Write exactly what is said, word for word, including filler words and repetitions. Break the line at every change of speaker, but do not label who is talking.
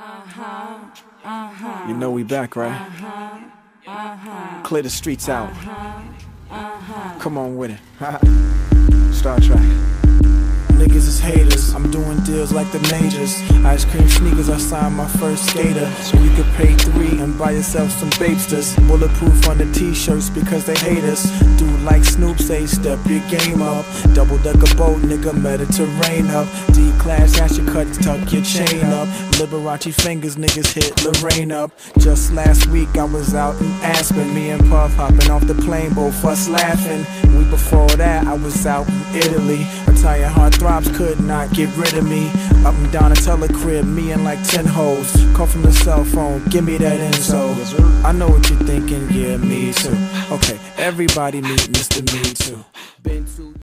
Uh-huh, uh-huh.
You know we back, right?
Uh-huh, uh-huh.
Clear the streets out.
Uh-huh, uh-huh.
Come on with it. Star Trek. Niggas is haters, I'm doing deals like the majors. Ice cream sneakers, I signed my first skater. So you could pay three and buy yourself some Bapesters. Bulletproof on the t-shirts because they hate us. Do like Snoop say, step your game up. Double decker boat, nigga, Mediterranean up. D-class, ash your cuts, tuck your chain up. Liberace fingers, niggas hit Lorraine up. Just last week I was out in Aspen. Me and Puff hopping off the plane, both us laughing. Week before that I was out in Italy. Retired heartthrobs could not get rid of me. Up and down a teller crib, me and like ten hoes. Call from the cell phone, give me that info. I know what you're thinking, yeah, me too. Okay, everybody meet Mister Me Too. Been to